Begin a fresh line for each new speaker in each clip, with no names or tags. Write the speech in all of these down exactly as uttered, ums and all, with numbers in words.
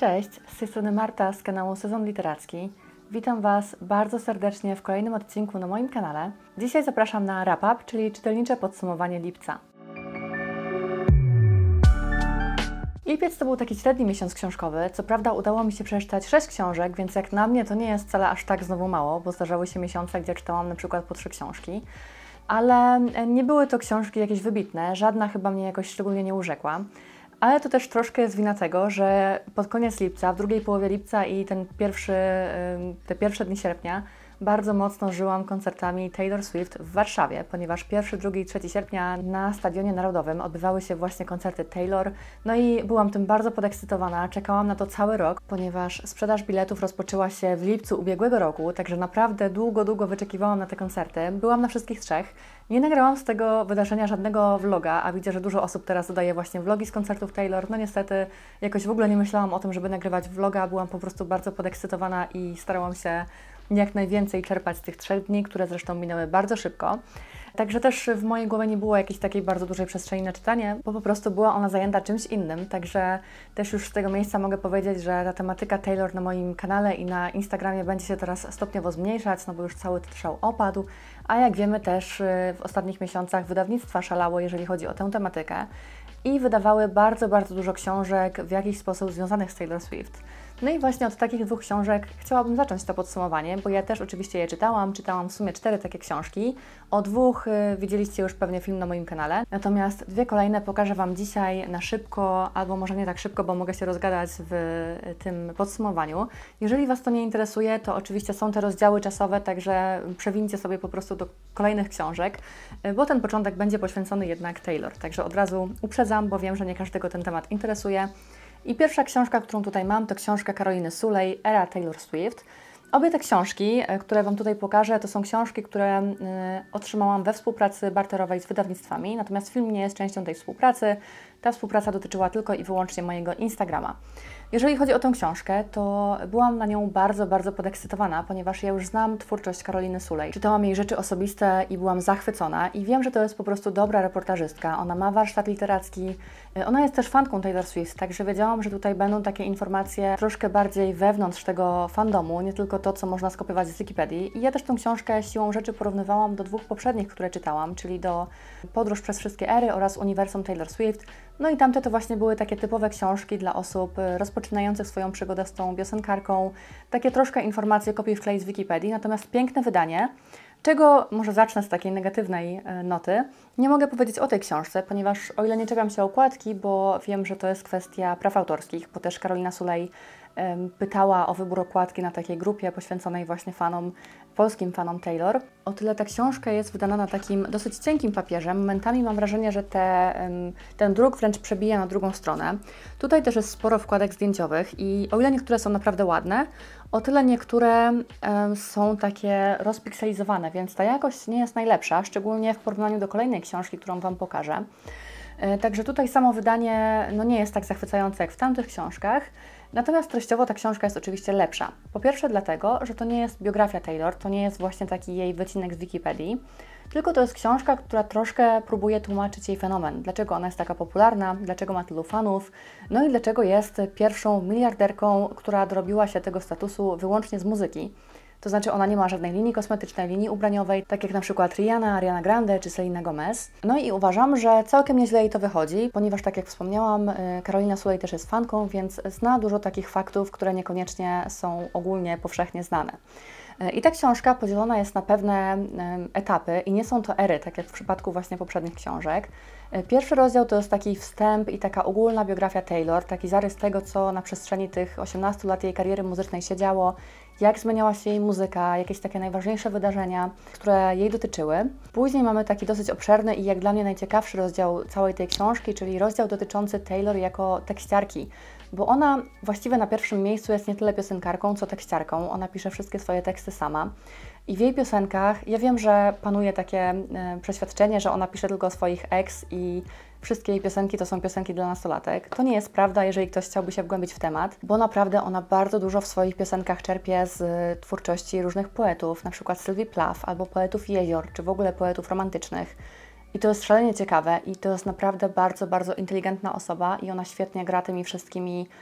Cześć, z tej strony Marta z kanału Sezon Literacki. Witam Was bardzo serdecznie w kolejnym odcinku na moim kanale. Dzisiaj zapraszam na wrap up, czyli czytelnicze podsumowanie lipca. Lipiec to był taki średni miesiąc książkowy. Co prawda udało mi się przeczytać sześć książek, więc jak na mnie to nie jest wcale aż tak znowu mało, bo zdarzały się miesiące, gdzie czytałam na przykład po trzy książki. Ale nie były to książki jakieś wybitne, żadna chyba mnie jakoś szczególnie nie urzekła. Ale to też troszkę jest wina tego, że pod koniec lipca, w drugiej połowie lipca i ten pierwszy, te pierwsze dni sierpnia bardzo mocno żyłam koncertami Taylor Swift w Warszawie, ponieważ pierwszy, drugi i trzeci sierpnia na Stadionie Narodowym odbywały się właśnie koncerty Taylor. No i byłam tym bardzo podekscytowana, czekałam na to cały rok, ponieważ sprzedaż biletów rozpoczęła się w lipcu ubiegłego roku, także naprawdę długo, długo wyczekiwałam na te koncerty. Byłam na wszystkich trzech. Nie nagrałam z tego wydarzenia żadnego vloga, a widzę, że dużo osób teraz dodaje właśnie vlogi z koncertów Taylor. No niestety jakoś w ogóle nie myślałam o tym, żeby nagrywać vloga, byłam po prostu bardzo podekscytowana i starałam się jak najwięcej czerpać z tych trzech dni, które zresztą minęły bardzo szybko. Także też w mojej głowie nie było jakiejś takiej bardzo dużej przestrzeni na czytanie, bo po prostu była ona zajęta czymś innym. Także też już z tego miejsca mogę powiedzieć, że ta tematyka Taylor na moim kanale i na Instagramie będzie się teraz stopniowo zmniejszać, no bo już cały ten szał opadł. A jak wiemy też w ostatnich miesiącach wydawnictwa szalało, jeżeli chodzi o tę tematykę i wydawały bardzo, bardzo dużo książek w jakiś sposób związanych z Taylor Swift. No i właśnie od takich dwóch książek chciałabym zacząć to podsumowanie, bo ja też oczywiście je czytałam, czytałam w sumie cztery takie książki. O dwóch y, widzieliście już pewnie film na moim kanale, natomiast dwie kolejne pokażę Wam dzisiaj na szybko, albo może nie tak szybko, bo mogę się rozgadać w tym podsumowaniu. Jeżeli Was to nie interesuje, to oczywiście są te rozdziały czasowe, także przewincie sobie po prostu do kolejnych książek, bo ten początek będzie poświęcony jednak Taylor, także od razu uprzedzam, bo wiem, że nie każdego ten temat interesuje. I pierwsza książka, którą tutaj mam, to książka Karoliny Sulej, Era Taylor Swift. Obie te książki, które Wam tutaj pokażę, to są książki, które y, otrzymałam we współpracy barterowej z wydawnictwami, natomiast film nie jest częścią tej współpracy. Ta współpraca dotyczyła tylko i wyłącznie mojego Instagrama. Jeżeli chodzi o tę książkę, to byłam na nią bardzo, bardzo podekscytowana, ponieważ ja już znam twórczość Karoliny Sulej. Czytałam jej rzeczy osobiste i byłam zachwycona i wiem, że to jest po prostu dobra reportażystka. Ona ma warsztat literacki, ona jest też fanką Taylor Swift, także wiedziałam, że tutaj będą takie informacje troszkę bardziej wewnątrz tego fandomu, nie tylko to, co można skopiować z Wikipedii. I ja też tę książkę siłą rzeczy porównywałam do dwóch poprzednich, które czytałam, czyli do Podróż przez wszystkie ery oraz Uniwersum Taylor Swift. No i tamte to właśnie były takie typowe książki dla osób rozpoczynających swoją przygodę z tą piosenkarką, takie troszkę informacje kopiuj wklej z Wikipedii, natomiast piękne wydanie, czego może zacznę z takiej negatywnej noty. Nie mogę powiedzieć o tej książce, ponieważ o ile nie czepiam się okładki, bo wiem, że to jest kwestia praw autorskich, bo też Karolina Sulej um, pytała o wybór okładki na takiej grupie poświęconej właśnie fanom, polskim fanom Taylor. O tyle ta książka jest wydana na takim dosyć cienkim papierze. Momentami mam wrażenie, że te, um, ten druk wręcz przebija na drugą stronę. Tutaj też jest sporo wkładek zdjęciowych i o ile niektóre są naprawdę ładne, o tyle niektóre um, są takie rozpikselizowane, więc ta jakość nie jest najlepsza, szczególnie w porównaniu do kolejnej książki, którą Wam pokażę. E, także tutaj samo wydanie no, nie jest tak zachwycające jak w tamtych książkach, natomiast treściowo ta książka jest oczywiście lepsza. Po pierwsze dlatego, że to nie jest biografia Taylor, to nie jest właśnie taki jej wycinek z Wikipedii, tylko to jest książka, która troszkę próbuje tłumaczyć jej fenomen. Dlaczego ona jest taka popularna, dlaczego ma tylu fanów, no i dlaczego jest pierwszą miliarderką, która dorobiła się tego statusu wyłącznie z muzyki. To znaczy ona nie ma żadnej linii kosmetycznej, linii ubraniowej, tak jak na przykład Rihanna, Ariana Grande czy Selena Gomez. No i uważam, że całkiem nieźle jej to wychodzi, ponieważ tak jak wspomniałam, Karolina Sulej też jest fanką, więc zna dużo takich faktów, które niekoniecznie są ogólnie powszechnie znane. I ta książka podzielona jest na pewne etapy i nie są to ery, tak jak w przypadku właśnie poprzednich książek. Pierwszy rozdział to jest taki wstęp i taka ogólna biografia Taylor, taki zarys tego, co na przestrzeni tych osiemnastu lat jej kariery muzycznej się działo, jak zmieniała się jej muzyka, jakieś takie najważniejsze wydarzenia, które jej dotyczyły. Później mamy taki dosyć obszerny i jak dla mnie najciekawszy rozdział całej tej książki, czyli rozdział dotyczący Taylor jako tekściarki, bo ona właściwie na pierwszym miejscu jest nie tyle piosenkarką, co tekściarką. Ona pisze wszystkie swoje teksty sama. I w jej piosenkach, ja wiem, że panuje takie e, przeświadczenie, że ona pisze tylko o swoich ex i wszystkie jej piosenki to są piosenki dla nastolatek. To nie jest prawda, jeżeli ktoś chciałby się wgłębić w temat, bo naprawdę ona bardzo dużo w swoich piosenkach czerpie z y, twórczości różnych poetów, na przykład Sylwii Plath albo poetów jezior, czy w ogóle poetów romantycznych. I to jest szalenie ciekawe i to jest naprawdę bardzo, bardzo inteligentna osoba i ona świetnie gra tymi wszystkimi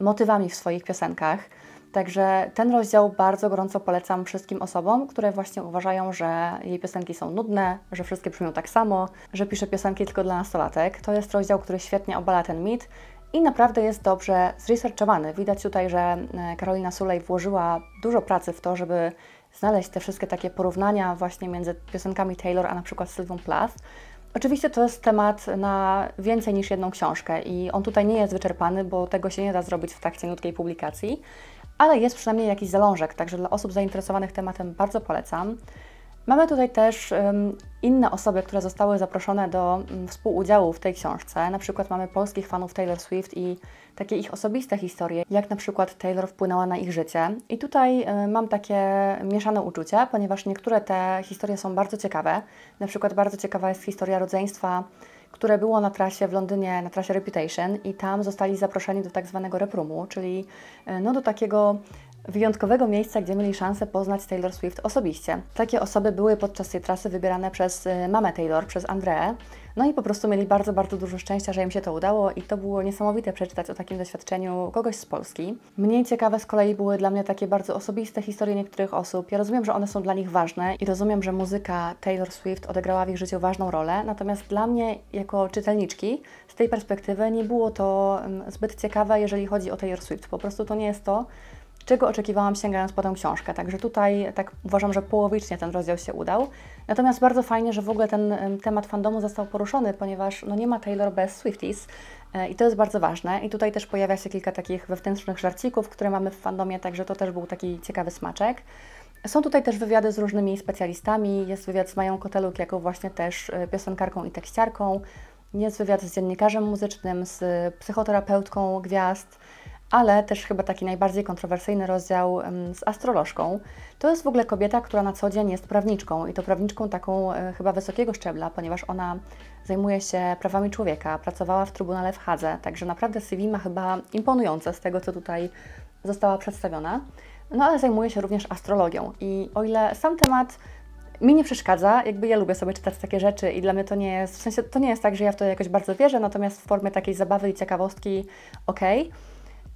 motywami w swoich piosenkach. Także ten rozdział bardzo gorąco polecam wszystkim osobom, które właśnie uważają, że jej piosenki są nudne, że wszystkie brzmią tak samo, że pisze piosenki tylko dla nastolatek. To jest rozdział, który świetnie obala ten mit i naprawdę jest dobrze zresearchowany. Widać tutaj, że Karolina Sulej włożyła dużo pracy w to, żeby znaleźć te wszystkie takie porównania właśnie między piosenkami Taylor a na przykład Sylwią Plath. Oczywiście to jest temat na więcej niż jedną książkę i on tutaj nie jest wyczerpany, bo tego się nie da zrobić w trakcie krótkiej publikacji, ale jest przynajmniej jakiś zalążek, także dla osób zainteresowanych tematem bardzo polecam. Mamy tutaj też um, inne osoby, które zostały zaproszone do um, współudziału w tej książce. Na przykład mamy polskich fanów Taylor Swift i takie ich osobiste historie, jak na przykład Taylor wpłynęła na ich życie. I tutaj um, mam takie mieszane uczucia, ponieważ niektóre te historie są bardzo ciekawe. Na przykład bardzo ciekawa jest historia rodzeństwa, które było na trasie w Londynie, na trasie Reputation i tam zostali zaproszeni do tak zwanego reproomu, czyli no, do takiego wyjątkowego miejsca, gdzie mieli szansę poznać Taylor Swift osobiście. Takie osoby były podczas tej trasy wybierane przez mamę Taylor, przez Andreę, no i po prostu mieli bardzo, bardzo dużo szczęścia, że im się to udało i to było niesamowite przeczytać o takim doświadczeniu kogoś z Polski. Mniej ciekawe z kolei były dla mnie takie bardzo osobiste historie niektórych osób. Ja rozumiem, że one są dla nich ważne i rozumiem, że muzyka Taylor Swift odegrała w ich życiu ważną rolę, natomiast dla mnie jako czytelniczki z tej perspektywy nie było to zbyt ciekawe, jeżeli chodzi o Taylor Swift. Po prostu to nie jest to, czego oczekiwałam sięgając po tę książkę. Także tutaj tak uważam, że połowicznie ten rozdział się udał. Natomiast bardzo fajnie, że w ogóle ten temat fandomu został poruszony, ponieważ no, nie ma Taylor bez Swifties i to jest bardzo ważne. I tutaj też pojawia się kilka takich wewnętrznych żarcików, które mamy w fandomie, także to też był taki ciekawy smaczek. Są tutaj też wywiady z różnymi specjalistami. Jest wywiad z Mają Koteluk, jako właśnie też piosenkarką i tekściarką. Jest wywiad z dziennikarzem muzycznym, z psychoterapeutką gwiazd, ale też chyba taki najbardziej kontrowersyjny rozdział z astrolożką. To jest w ogóle kobieta, która na co dzień jest prawniczką i to prawniczką taką e, chyba wysokiego szczebla, ponieważ ona zajmuje się prawami człowieka, pracowała w Trybunale w Hadze, także naprawdę C V ma chyba imponujące z tego, co tutaj została przedstawiona. No ale zajmuje się również astrologią i o ile sam temat mi nie przeszkadza, jakby ja lubię sobie czytać takie rzeczy i dla mnie to nie jest, w sensie to nie jest tak, że ja w to jakoś bardzo wierzę, natomiast w formie takiej zabawy i ciekawostki okej. Okay.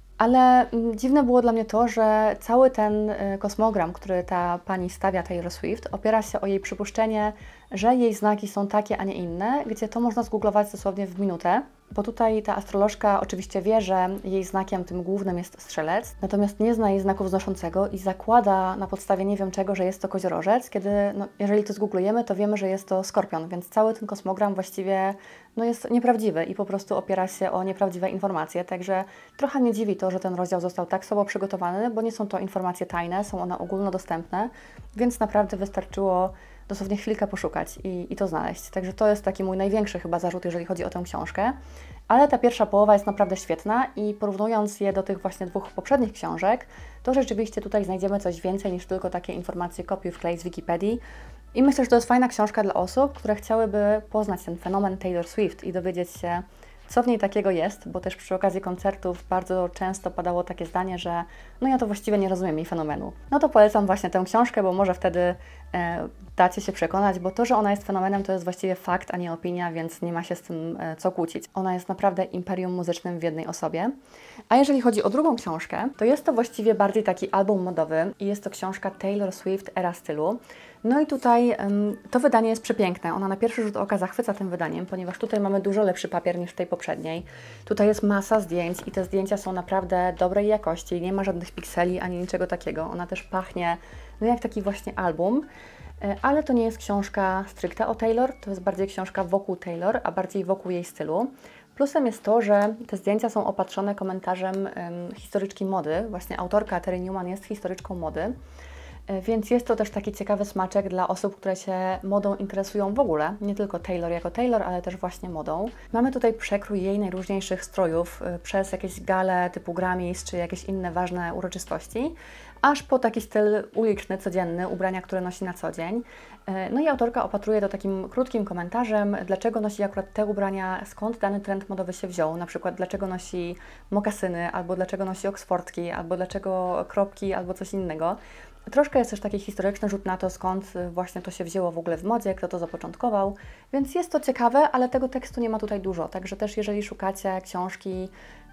Ale dziwne było dla mnie to, że cały ten kosmogram, który ta pani stawia Taylor Swift, opiera się o jej przypuszczenie, że jej znaki są takie, a nie inne, gdzie to można zgooglować dosłownie w minutę. Bo tutaj ta astrolożka oczywiście wie, że jej znakiem tym głównym jest strzelec, natomiast nie zna jej znaku wznoszącego i zakłada na podstawie nie wiem czego, że jest to koziorożec, kiedy no, jeżeli to zgooglujemy, to wiemy, że jest to skorpion, więc cały ten kosmogram właściwie no, jest nieprawdziwy i po prostu opiera się o nieprawdziwe informacje, także trochę mnie dziwi to, że ten rozdział został tak słabo przygotowany, bo nie są to informacje tajne, są one ogólnodostępne, więc naprawdę wystarczyło dosłownie chwilkę poszukać i, i to znaleźć. Także to jest taki mój największy chyba zarzut, jeżeli chodzi o tę książkę. Ale ta pierwsza połowa jest naprawdę świetna i porównując je do tych właśnie dwóch poprzednich książek, to rzeczywiście tutaj znajdziemy coś więcej niż tylko takie informacje kopiuj wklej z Wikipedii. I myślę, że to jest fajna książka dla osób, które chciałyby poznać ten fenomen Taylor Swift i dowiedzieć się, co w niej takiego jest, bo też przy okazji koncertów bardzo często padało takie zdanie, że no ja to właściwie nie rozumiem jej fenomenu. No to polecam właśnie tę książkę, bo może wtedy e, dacie się przekonać, bo to, że ona jest fenomenem, to jest właściwie fakt, a nie opinia, więc nie ma się z tym e, co kłócić. Ona jest naprawdę imperium muzycznym w jednej osobie. A jeżeli chodzi o drugą książkę, to jest to właściwie bardziej taki album modowy i jest to książka Taylor Swift Era stylu. No i tutaj um, to wydanie jest przepiękne. Ona na pierwszy rzut oka zachwyca tym wydaniem, ponieważ tutaj mamy dużo lepszy papier niż w tej poprzedniej. Tutaj jest masa zdjęć i te zdjęcia są naprawdę dobrej jakości. Nie ma żadnych pikseli ani niczego takiego. Ona też pachnie no jak taki właśnie album. Ale to nie jest książka stricte o Taylor, to jest bardziej książka wokół Taylor, a bardziej wokół jej stylu. Plusem jest to, że te zdjęcia są opatrzone komentarzem um, historyczki mody. Właśnie autorka Terry Newman jest historyczką mody. Więc jest to też taki ciekawy smaczek dla osób, które się modą interesują w ogóle. Nie tylko Taylor jako Taylor, ale też właśnie modą. Mamy tutaj przekrój jej najróżniejszych strojów przez jakieś gale typu Grammys czy jakieś inne ważne uroczystości, aż po taki styl uliczny, codzienny, ubrania, które nosi na co dzień. No i autorka opatruje to takim krótkim komentarzem, dlaczego nosi akurat te ubrania, skąd dany trend modowy się wziął, na przykład dlaczego nosi mokasyny, albo dlaczego nosi oksfordki, albo dlaczego kropki, albo coś innego. Troszkę jest też taki historyczny rzut na to, skąd właśnie to się wzięło w ogóle w modzie, kto to zapoczątkował, więc jest to ciekawe, ale tego tekstu nie ma tutaj dużo, także też jeżeli szukacie książki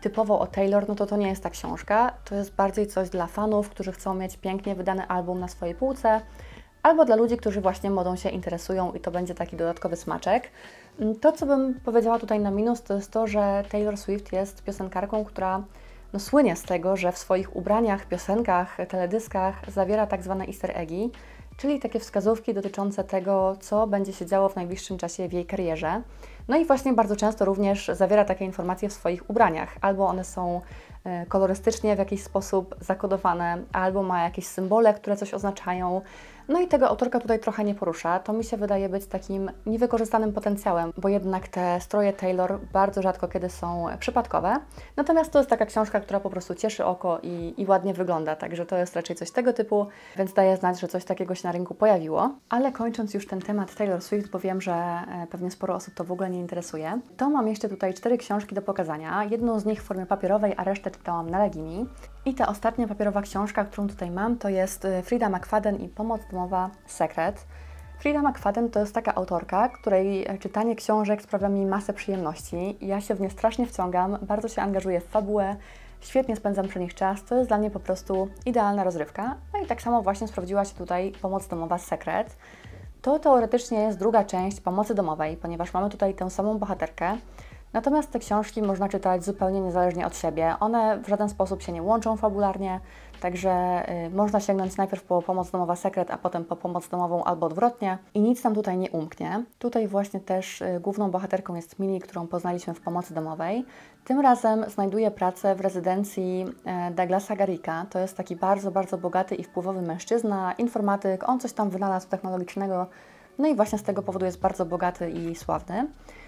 typowo o Taylor, no to to nie jest ta książka. To jest bardziej coś dla fanów, którzy chcą mieć pięknie wydany album na swojej półce, albo dla ludzi, którzy właśnie modą się interesują i to będzie taki dodatkowy smaczek. To, co bym powiedziała tutaj na minus, to jest to, że Taylor Swift jest piosenkarką, która no, słynie z tego, że w swoich ubraniach, piosenkach, teledyskach zawiera tak zwane easter eggi, czyli takie wskazówki dotyczące tego, co będzie się działo w najbliższym czasie w jej karierze. No i właśnie bardzo często również zawiera takie informacje w swoich ubraniach. Albo one są kolorystycznie w jakiś sposób zakodowane, albo ma jakieś symbole, które coś oznaczają. No i tego autorka tutaj trochę nie porusza. To mi się wydaje być takim niewykorzystanym potencjałem, bo jednak te stroje Taylor bardzo rzadko kiedy są przypadkowe. Natomiast to jest taka książka, która po prostu cieszy oko i, i ładnie wygląda, także to jest raczej coś tego typu, więc daje znać, że coś takiego się na rynku pojawiło. Ale kończąc już ten temat Taylor Swift, bo wiem, że pewnie sporo osób to w ogóle nie interesuje, to mam jeszcze tutaj cztery książki do pokazania. Jedną z nich w formie papierowej, a resztę czytałam na Legimi. I ta ostatnia papierowa książka, którą tutaj mam, to jest Frida McFadden i Pomoc domowa Sekret. Frida McFadden to jest taka autorka, której czytanie książek sprawia mi masę przyjemności. Ja się w nie strasznie wciągam, bardzo się angażuję w fabułę, świetnie spędzam przy nich czas, to jest dla mnie po prostu idealna rozrywka. No i tak samo właśnie sprawdziła się tutaj Pomoc domowa Sekret. To teoretycznie jest druga część Pomocy domowej, ponieważ mamy tutaj tę samą bohaterkę. Natomiast te książki można czytać zupełnie niezależnie od siebie. One w żaden sposób się nie łączą fabularnie, także y, można sięgnąć najpierw po Pomoc domowa Sekret, a potem po Pomoc domową albo odwrotnie i nic nam tutaj nie umknie. Tutaj właśnie też y, główną bohaterką jest Millie, którą poznaliśmy w Pomocy domowej. Tym razem znajduje pracę w rezydencji y, Douglasa Garricka. To jest taki bardzo, bardzo bogaty i wpływowy mężczyzna, informatyk, on coś tam wynalazł technologicznego, no i właśnie z tego powodu jest bardzo bogaty i sławny.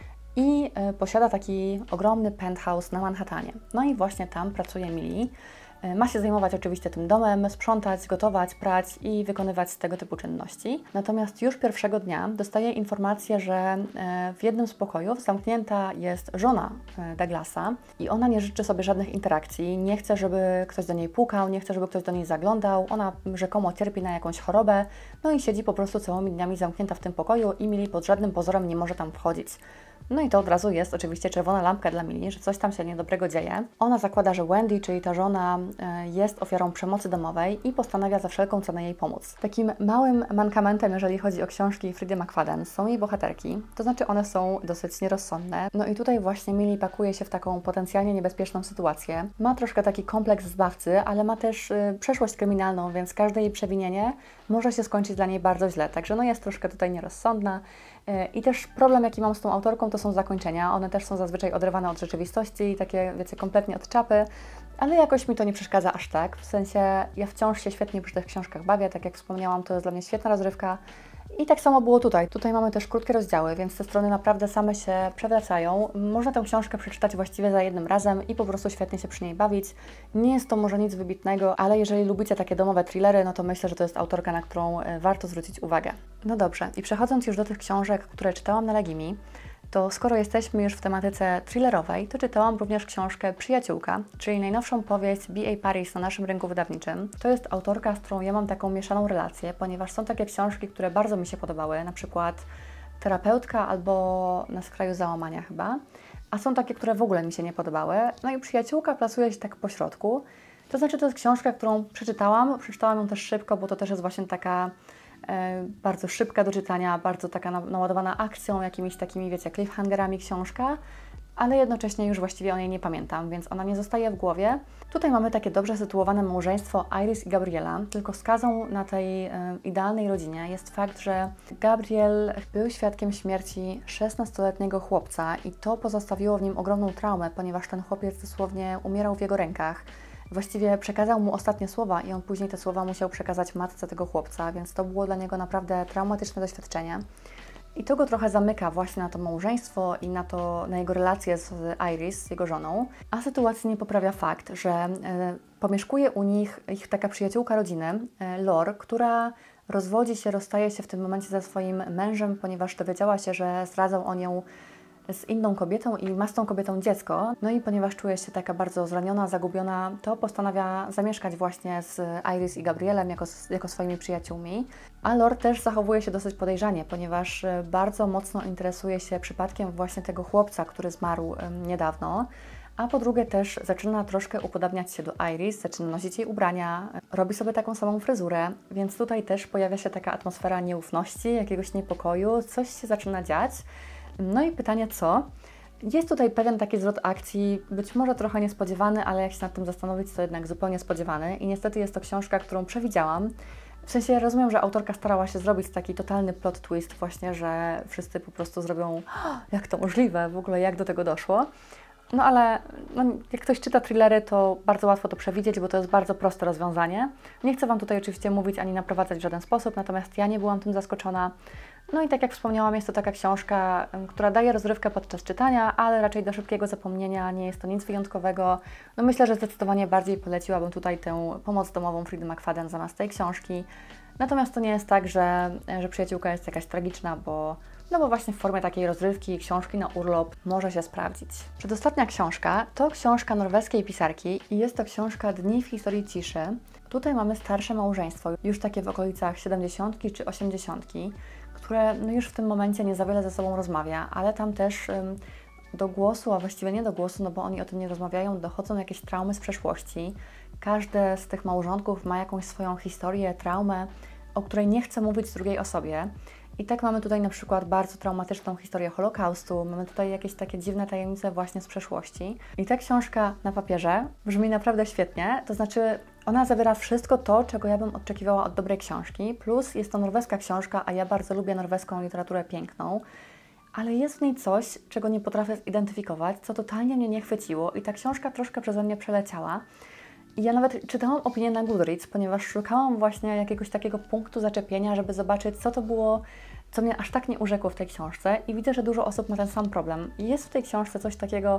I y, posiada taki ogromny penthouse na Manhattanie. No i właśnie tam pracuje Millie. Y, ma się zajmować oczywiście tym domem, sprzątać, gotować, prać i wykonywać tego typu czynności. Natomiast już pierwszego dnia dostaje informację, że y, w jednym z pokojów zamknięta jest żona y, Douglasa i ona nie życzy sobie żadnych interakcji, nie chce, żeby ktoś do niej pukał, nie chce, żeby ktoś do niej zaglądał. Ona rzekomo cierpi na jakąś chorobę, no i siedzi po prostu całymi dniami zamknięta w tym pokoju i Millie pod żadnym pozorem nie może tam wchodzić. No i to od razu jest oczywiście czerwona lampka dla Millie, że coś tam się niedobrego dzieje. Ona zakłada, że Wendy, czyli ta żona, jest ofiarą przemocy domowej i postanawia za wszelką cenę jej pomóc. Takim małym mankamentem, jeżeli chodzi o książki Fridy McFadden, są jej bohaterki, to znaczy one są dosyć nierozsądne. No i tutaj właśnie Millie pakuje się w taką potencjalnie niebezpieczną sytuację. Ma troszkę taki kompleks zbawcy, ale ma też y, przeszłość kryminalną, więc każde jej przewinienie może się skończyć dla niej bardzo źle. Także no jest troszkę tutaj nierozsądna. I też problem, jaki mam z tą autorką, to są zakończenia. One też są zazwyczaj oderwane od rzeczywistości i takie, wiecie, kompletnie od czapy, ale jakoś mi to nie przeszkadza aż tak. W sensie ja wciąż się świetnie przy tych książkach bawię, tak jak wspomniałam, to jest dla mnie świetna rozrywka. I tak samo było tutaj. Tutaj mamy też krótkie rozdziały, więc te strony naprawdę same się przewracają. Można tę książkę przeczytać właściwie za jednym razem i po prostu świetnie się przy niej bawić. Nie jest to może nic wybitnego, ale jeżeli lubicie takie domowe thrillery, no to myślę, że to jest autorka, na którą warto zwrócić uwagę. No dobrze, i przechodząc już do tych książek, które czytałam na Legimi, to skoro jesteśmy już w tematyce thrillerowej, to czytałam również książkę Przyjaciółka, czyli najnowszą powieść B A Paris na naszym rynku wydawniczym. To jest autorka, z którą ja mam taką mieszaną relację, ponieważ są takie książki, które bardzo mi się podobały, na przykład Terapeutka albo Na skraju załamania chyba, a są takie, które w ogóle mi się nie podobały. No i Przyjaciółka plasuje się tak po środku. To znaczy, to jest książka, którą przeczytałam, przeczytałam ją też szybko, bo to też jest właśnie taka bardzo szybka do czytania, bardzo taka naładowana akcją, jakimiś takimi, wiecie, cliffhangerami książka, ale jednocześnie już właściwie o niej nie pamiętam, więc ona nie zostaje w głowie. Tutaj mamy takie dobrze sytuowane małżeństwo Iris i Gabriela, tylko skazą na tej e, idealnej rodzinie jest fakt, że Gabriel był świadkiem śmierci szesnastoletniego chłopca i to pozostawiło w nim ogromną traumę, ponieważ ten chłopiec dosłownie umierał w jego rękach. Właściwie przekazał mu ostatnie słowa i on później te słowa musiał przekazać matce tego chłopca, więc to było dla niego naprawdę traumatyczne doświadczenie. I to go trochę zamyka właśnie na to małżeństwo i na, to, na jego relacje z Iris, jego żoną. A sytuacji nie poprawia fakt, że e, pomieszkuje u nich ich taka przyjaciółka rodziny, e, Lor, która rozwodzi się, rozstaje się w tym momencie ze swoim mężem, ponieważ dowiedziała się, że zdradzał on ją z inną kobietą i ma z tą kobietą dziecko. No i ponieważ czuje się taka bardzo zraniona, zagubiona, to postanawia zamieszkać właśnie z Iris i Gabrielem jako, jako swoimi przyjaciółmi. A Lord też zachowuje się dosyć podejrzanie, ponieważ bardzo mocno interesuje się przypadkiem właśnie tego chłopca, który zmarł niedawno. a po drugie też zaczyna troszkę upodabniać się do Iris, zaczyna nosić jej ubrania, robi sobie taką samą fryzurę, więc tutaj też pojawia się taka atmosfera nieufności, jakiegoś niepokoju, coś się zaczyna dziać. No i pytanie co? Jest tutaj pewien taki zwrot akcji, być może trochę niespodziewany, ale jak się nad tym zastanowić, to jednak zupełnie spodziewany i niestety jest to książka, którą przewidziałam. W sensie rozumiem, że autorka starała się zrobić taki totalny plot twist właśnie, że wszyscy po prostu zrobią jak to możliwe, w ogóle jak do tego doszło. No ale no, jak ktoś czyta thrillery, to bardzo łatwo to przewidzieć, bo to jest bardzo proste rozwiązanie. Nie chcę Wam tutaj oczywiście mówić ani naprowadzać w żaden sposób, natomiast ja nie byłam tym zaskoczona. No i tak jak wspomniałam, jest to taka książka, która daje rozrywkę podczas czytania, ale raczej do szybkiego zapomnienia, nie jest to nic wyjątkowego. No myślę, że zdecydowanie bardziej poleciłabym tutaj tę pomoc domową Fridy McFadden zamiast tej książki. Natomiast to nie jest tak, że, że przyjaciółka jest jakaś tragiczna, bo, no bo właśnie w formie takiej rozrywki, książki na urlop może się sprawdzić. Przedostatnia książka to książka norweskiej pisarki i jest to książka Dni w historii ciszy. Tutaj mamy starsze małżeństwo, już takie w okolicach siedemdziesiątki czy osiemdziesiątki, które no już w tym momencie nie za wiele ze sobą rozmawia, ale tam też ym, do głosu, a właściwie nie do głosu, no bo oni o tym nie rozmawiają, dochodzą jakieś traumy z przeszłości. Każde z tych małżonków ma jakąś swoją historię, traumę, o której nie chce mówić drugiej osobie. I tak mamy tutaj na przykład bardzo traumatyczną historię Holokaustu, mamy tutaj jakieś takie dziwne tajemnice właśnie z przeszłości. I ta książka na papierze brzmi naprawdę świetnie, to znaczy ona zawiera wszystko to, czego ja bym oczekiwała od dobrej książki, plus jest to norweska książka, a ja bardzo lubię norweską literaturę piękną, ale jest w niej coś, czego nie potrafię zidentyfikować, co totalnie mnie nie chwyciło i ta książka troszkę przeze mnie przeleciała. I ja nawet czytałam opinię na Goodreads, ponieważ szukałam właśnie jakiegoś takiego punktu zaczepienia, żeby zobaczyć, co to było, co mnie aż tak nie urzekło w tej książce i widzę, że dużo osób ma ten sam problem. I jest w tej książce coś takiego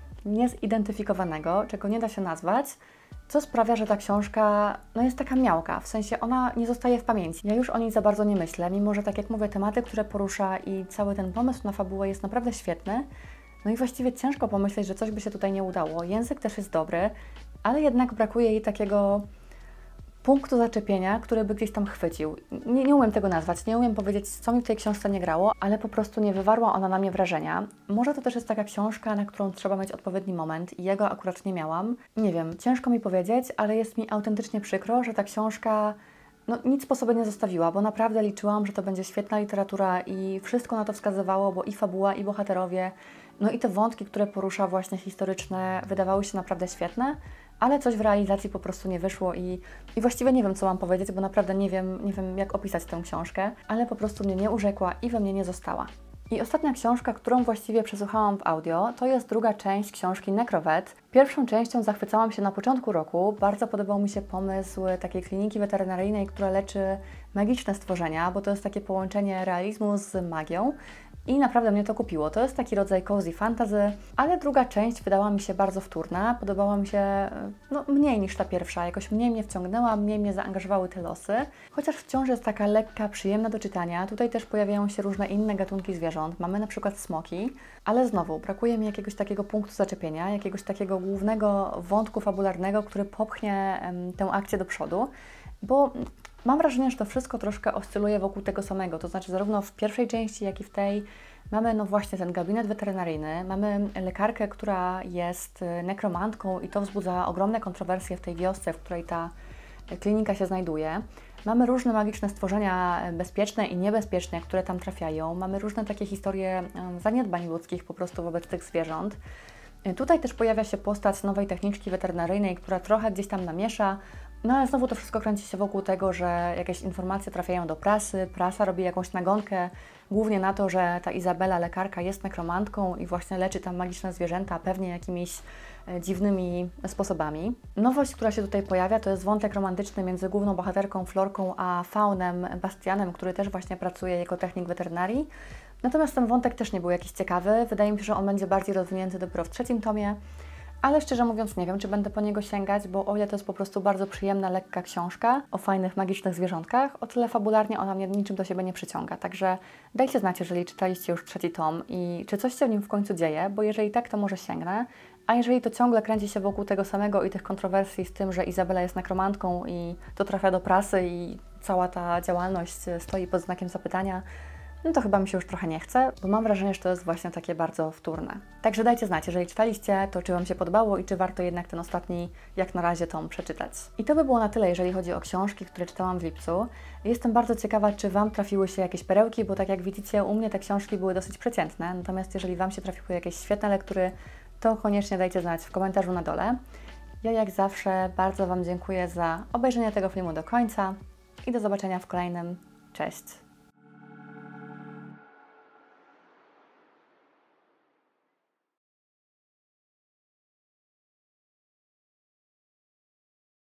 niezidentyfikowanego, czego nie da się nazwać, co sprawia, że ta książka no jest taka miałka, w sensie ona nie zostaje w pamięci. Ja już o niej za bardzo nie myślę, mimo że tak jak mówię, tematy, które porusza i cały ten pomysł na fabułę jest naprawdę świetny. No i właściwie ciężko pomyśleć, że coś by się tutaj nie udało. Język też jest dobry, ale jednak brakuje jej takiego punktu zaczepienia, który by gdzieś tam chwycił. Nie, nie umiem tego nazwać, nie umiem powiedzieć, co mi w tej książce nie grało, ale po prostu nie wywarła ona na mnie wrażenia. Może to też jest taka książka, na którą trzeba mieć odpowiedni moment i jego akurat nie miałam. Nie wiem, ciężko mi powiedzieć, ale jest mi autentycznie przykro, że ta książka no, nic po sobie nie zostawiła, bo naprawdę liczyłam, że to będzie świetna literatura i wszystko na to wskazywało, bo i fabuła, i bohaterowie, no i te wątki, które porusza właśnie historyczne, wydawały się naprawdę świetne, ale coś w realizacji po prostu nie wyszło i, i właściwie nie wiem, co mam powiedzieć, bo naprawdę nie wiem, nie wiem, jak opisać tę książkę, ale po prostu mnie nie urzekła i we mnie nie została. I ostatnia książka, którą właściwie przesłuchałam w audio, to jest druga część książki Necrovet. Pierwszą częścią zachwycałam się na początku roku. Bardzo podobał mi się pomysł takiej kliniki weterynaryjnej, która leczy magiczne stworzenia, bo to jest takie połączenie realizmu z magią. I naprawdę mnie to kupiło. To jest taki rodzaj cozy fantasy, ale druga część wydała mi się bardzo wtórna. Podobała mi się no, mniej niż ta pierwsza. Jakoś mniej mnie wciągnęła, mniej mnie zaangażowały te losy. Chociaż wciąż jest taka lekka, przyjemna do czytania. Tutaj też pojawiają się różne inne gatunki zwierząt. Mamy na przykład smoki, ale znowu brakuje mi jakiegoś takiego punktu zaczepienia, jakiegoś takiego głównego wątku fabularnego, który popchnie em, tę akcję do przodu, bo mam wrażenie, że to wszystko troszkę oscyluje wokół tego samego, to znaczy zarówno w pierwszej części, jak i w tej mamy no właśnie ten gabinet weterynaryjny, mamy lekarkę, która jest nekromantką i to wzbudza ogromne kontrowersje w tej wiosce, w której ta klinika się znajduje. Mamy różne magiczne stworzenia bezpieczne i niebezpieczne, które tam trafiają. Mamy różne takie historie zaniedbań ludzkich po prostu wobec tych zwierząt. Tutaj też pojawia się postać nowej techniczki weterynaryjnej, która trochę gdzieś tam namiesza. No ale znowu to wszystko kręci się wokół tego, że jakieś informacje trafiają do prasy, prasa robi jakąś nagonkę, głównie na to, że ta Izabela, lekarka, jest nekromantką i właśnie leczy tam magiczne zwierzęta, pewnie jakimiś e, dziwnymi sposobami. Nowość, która się tutaj pojawia, to jest wątek romantyczny między główną bohaterką Florką a Faunem Bastianem, który też właśnie pracuje jako technik weterynarii. Natomiast ten wątek też nie był jakiś ciekawy, wydaje mi się, że on będzie bardziej rozwinięty dopiero w trzecim tomie. Ale szczerze mówiąc nie wiem, czy będę po niego sięgać, bo o ile to jest po prostu bardzo przyjemna, lekka książka o fajnych, magicznych zwierzątkach, o tyle fabularnie ona mnie niczym do siebie nie przyciąga. Także dajcie znać, jeżeli czytaliście już trzeci tom i czy coś się w nim w końcu dzieje, bo jeżeli tak, to może sięgnę. A jeżeli to ciągle kręci się wokół tego samego i tych kontrowersji z tym, że Izabela jest nekromantką i to trafia do prasy i cała ta działalność stoi pod znakiem zapytania, no to chyba mi się już trochę nie chce, bo mam wrażenie, że to jest właśnie takie bardzo wtórne. Także dajcie znać, jeżeli czytaliście, to czy Wam się podobało i czy warto jednak ten ostatni, jak na razie, tom przeczytać. I to by było na tyle, jeżeli chodzi o książki, które czytałam w lipcu. Jestem bardzo ciekawa, czy Wam trafiły się jakieś perełki, bo tak jak widzicie, u mnie te książki były dosyć przeciętne, natomiast jeżeli Wam się trafiły jakieś świetne lektury, to koniecznie dajcie znać w komentarzu na dole. Ja jak zawsze bardzo Wam dziękuję za obejrzenie tego filmu do końca i do zobaczenia w kolejnym. Cześć!